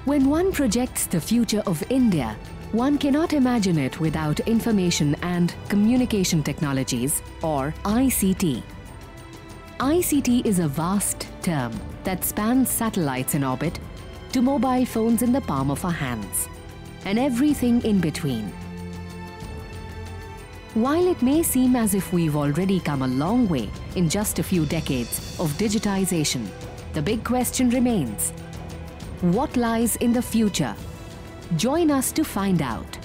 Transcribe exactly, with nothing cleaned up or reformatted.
When one projects the future of India, one cannot imagine it without information and communication technologies, or I C T. I C T is a vast term that spans satellites in orbit to mobile phones in the palm of our hands, and everything in between. While it may seem as if we've already come a long way in just a few decades of digitization, the big question remains: what lies in the future? Join us to find out.